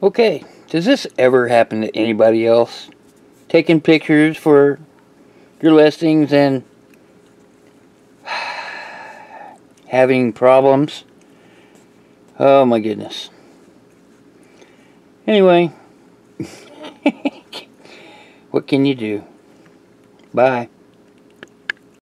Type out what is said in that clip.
Okay, does this ever happen to anybody else? Taking pictures for your listings and having problems? Oh my goodness. Anyway, what can you do? Bye.